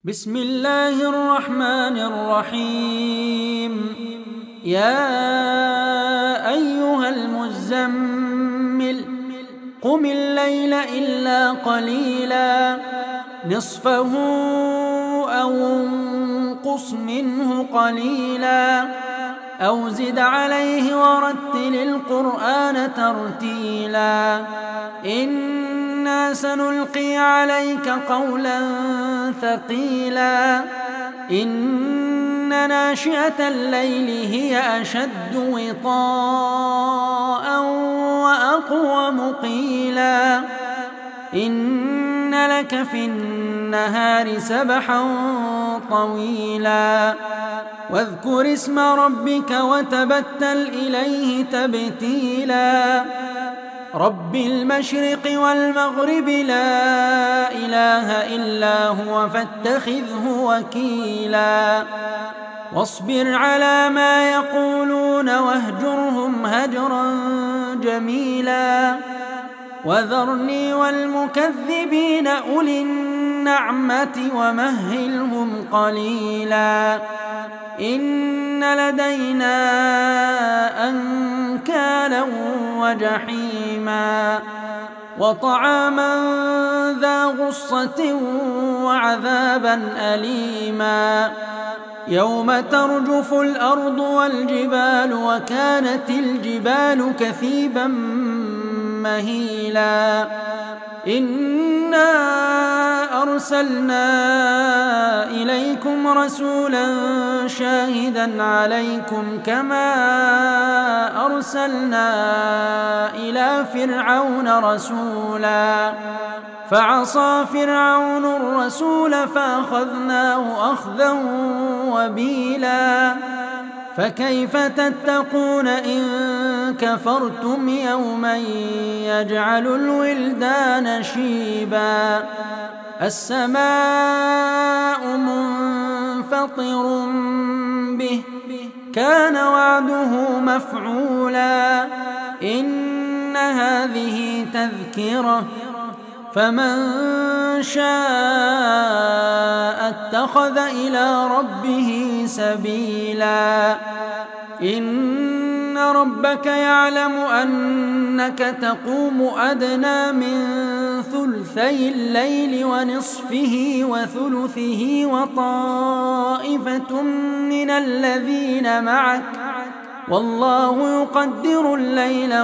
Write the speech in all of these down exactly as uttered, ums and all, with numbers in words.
بسم الله الرحمن الرحيم. يا أيها المزمل قم الليل إلا قليلا نصفه أو انقص منه قليلا أو زد عليه ورتل القرآن ترتيلا إنا سنلقي عليك قولا ثقيلا إن ناشئة الليل هي أشد وطاء وأقوم قيلا إن لك في النهار سبحا طويلا واذكر اسم ربك وتبتل إليه تبتيلا رب المشرق والمغرب لا إله إلا هو فاتخذه وكيلا واصبر على ما يقولون واهجرهم هجرا جميلا وذرني والمكذبين أولي النعمة ومهلهم قليلا إن لدينا أنكالا وجحيما وطعاما ذا غصة وعذابا أليما يوم ترجف الأرض والجبال وكانت الجبال كثيبا مهيلا إنا أرسلنا إليكم رسولا شاهدا عليكم كما أرسلنا إلى فرعون رسولا فعصى فرعون الرسول فأخذناه أخذا وبيلا فكيف تتقون إن كفرتم يوما يجعل الولدان شيبا السماء منفطر به كان وعده مفعولا إن هذه تذكرة فمن شاء اتخذ إلى ربه سبيلا إن ربك يعلم أنك تقوم أدنى من ثلثي الليل ونصفه وثلثه وطائفة من الذين معك والله يقدر الليل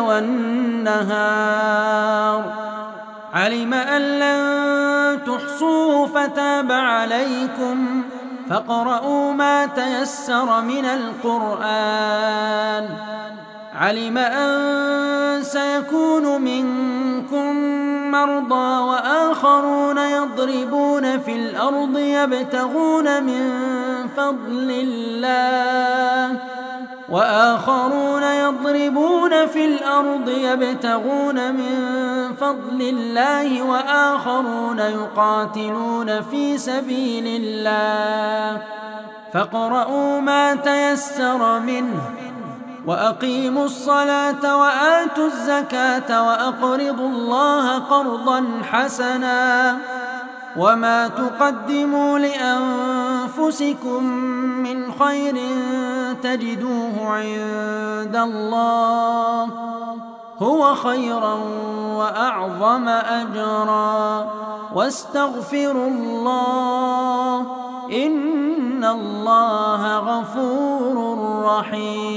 والنهار علم أن لن تحصوه فتاب عليكم فاقرؤوا ما تيسر من القرآن علم أن سيكون منكم مرضى وآخرون يضربون في الأرض يبتغون من فضل الله وآخرون يضربون في الأرض يبتغون من فضل الله وآخرون يقاتلون في سبيل الله فاقرؤوا ما تيسر منه وأقيموا الصلاة وآتوا الزكاة وأقرضوا الله قرضا حسنا وما تقدموا لأنفسكم من خير تجدوه عند الله هو خيرا وأعظم أجرا واستغفروا الله إن الله غفور رحيم.